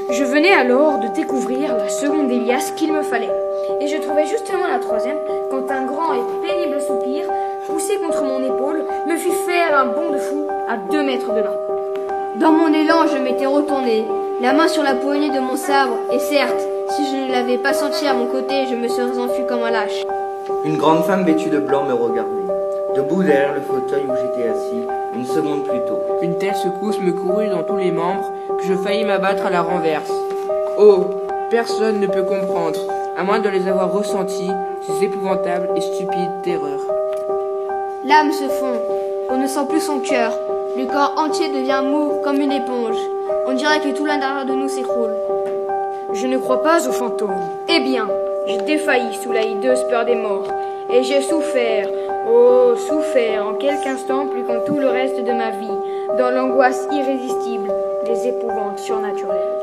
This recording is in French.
Je venais alors de découvrir la seconde Élias qu'il me fallait. Et je trouvais justement la troisième quand un grand et pénible soupir, poussé contre mon épaule, me fit faire un bond de fou à 2 mètres de là. Dans mon élan, je m'étais retourné, la main sur la poignée de mon sabre, et certes, si je ne l'avais pas senti à mon côté, je me serais enfui comme un lâche. Une grande femme vêtue de blanc me regardait, debout derrière le fauteuil où j'étais assis, une seconde plus tôt. Une telle secousse me courut dans tous les membres que je faillis m'abattre à la renverse. Oh, personne ne peut comprendre, à moins de les avoir ressentis, ces épouvantables et stupides terreurs. L'âme se fond, on ne sent plus son cœur, le corps entier devient mou comme une éponge. On dirait que tout l'intérieur de nous s'écroule. Je ne crois pas aux fantômes. Eh bien, j'ai défailli sous la hideuse peur des morts, et j'ai souffert, oh, souffert en quelques instants plus qu'en tout le reste de ma vie, dans l'angoisse irrésistible des épouvantes surnaturelles.